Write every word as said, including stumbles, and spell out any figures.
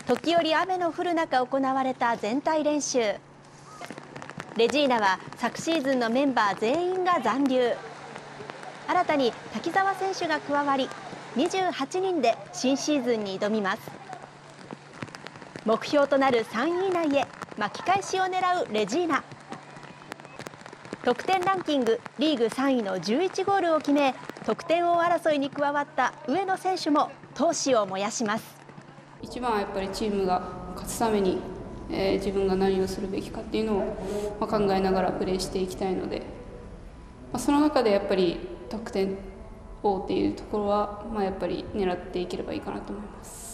時折雨の降る中行われた全体練習。レジーナは昨シーズンのメンバー全員が残留。新たに滝沢選手が加わり、にじゅうはちにんで新シーズンに挑みます。目標となるさんい以内へ巻き返しを狙うレジーナ。得点ランキングリーグさんいのじゅういちゴールを決め、得点王争いに加わった上野選手も闘志を燃やします。 一番はやっぱりチームが勝つために、えー、自分が何をするべきかっていうのを、まあ、考えながらプレーしていきたいので、まあ、その中でやっぱり得点王っていうところは、まあ、やっぱり狙っていければいいかなと思います。